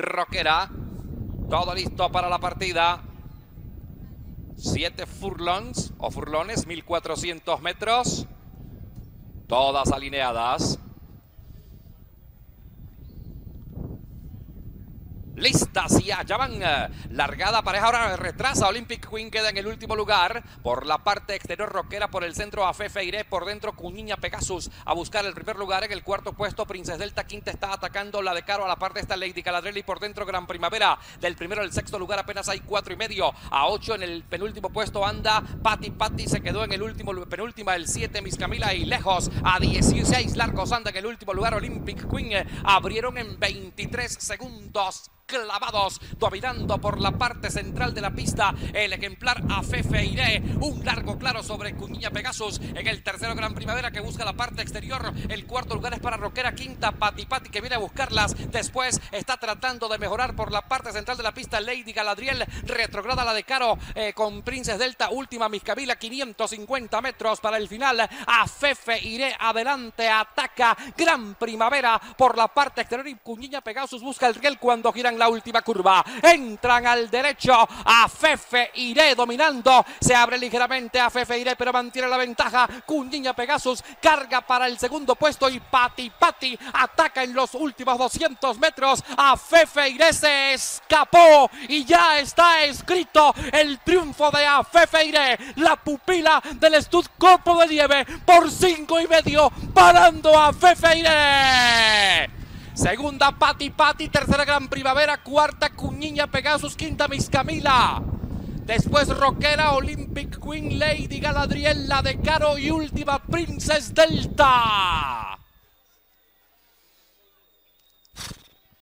Roquera. Todo listo para la partida. 7 furlongs o furlones, 1400 metros. Todas alineadas. Listas y allá van. Largada pareja, ahora retrasa. Olympic Queen queda en el último lugar. Por la parte exterior Roquera, por el centro Afefe Iré, por dentro Cuñiña Pegasus a buscar el primer lugar. En el cuarto puesto Princess Delta, quinta está atacando la de Caro. A la parte está Lady Galadriel y por dentro Gran Primavera. Del primero al sexto lugar apenas hay 4,5. A 8 en el penúltimo puesto anda Patti se quedó en el último, penúltima, el 7 Miss Camila y lejos. A 16 largos anda en el último lugar Olympic Queen. Abrieron en 23 segundos. Clavados, dominando por la parte central de la pista el ejemplar Afefe Iré, un largo claro sobre Cuñiña Pegasus. En el tercero Gran Primavera que busca la parte exterior, el cuarto lugar es para Roquera, quinta Patti que viene a buscarlas. Después está tratando de mejorar por la parte central de la pista Lady Galadriel, retrograda la de Caro con Princess Delta, última Miss Camila, 550 metros para el final. Afefe Iré adelante, ataca Gran Primavera por la parte exterior y Cuñiña Pegasus busca el riel cuando giran la última curva. Entran al derecho. Afefe Iré dominando. Se abre ligeramente Afefe Iré, pero mantiene la ventaja. Cuñiña Pegasus carga para el segundo puesto y Patti ataca en los últimos 200 metros. Afefe Iré se escapó y ya está escrito el triunfo de Afefe Iré, la pupila del Stud Corpo de Nieve, por 5,5, parando a Afefe Iré. Segunda Patti, tercera Gran Primavera, cuarta Cuñiña Pegasus, quinta Miss Camila. Después Roquera, Olympic Queen, Lady Galadriel, la de Caro y última Princess Delta.